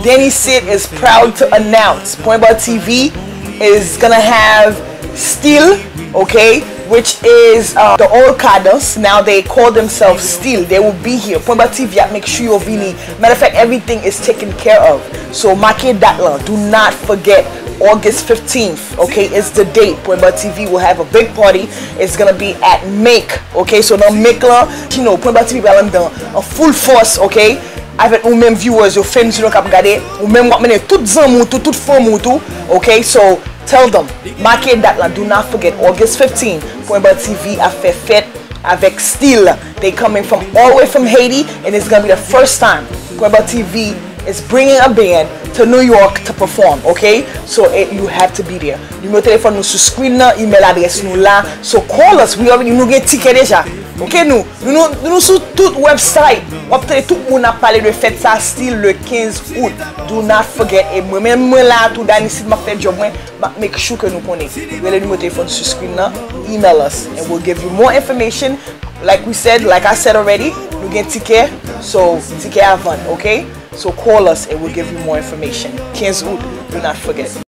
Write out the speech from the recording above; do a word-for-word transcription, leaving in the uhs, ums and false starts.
Danny Sid is proud to announce Point Bar T V is gonna have Steel, okay, which is uh, the old Cadence. Now they call themselves Steel. They will be here. Point Bar T V, make sure you're vini. Matter of fact, everything is taken care of. So mark it that long. Do not forget. August fifteenth, okay, is the date. Point Bar T V will have a big party. It's gonna be at Make, okay. So now Make là, you know, Point Bar T V va dans en full force, okay. Avec ou même viewers, your fans, you know, cap regarder, ou même moi mener tout zanmou tout, tout femme tout, okay. So tell them, mark it that là. Do not forget August fifteenth. Point Bar T V a fait fête avec Steel. They coming from all the way from Haiti, and it's gonna be the first time Point Bar T V is bringing a band to New York to perform, okay? So it, you have to be there. Numéro téléphone nous sur screen là, email adresse nous là. So call us. We already nous get ticket déjà. Okay, nous nous nous, nous sur tout website. On peut tout monde a parlé de fête ça Steel le quinze août. Do not forget. Et moi même moi là tout Danny Sid m'a fait job moi, make sure que nous connaissons. Vous le numéro téléphone sur screen là. Email us and we'll give you more information. Like we said, like I said already, nous get ticket. So ticket avant, okay? So call us and we'll give you more information. quinze août, do not forget.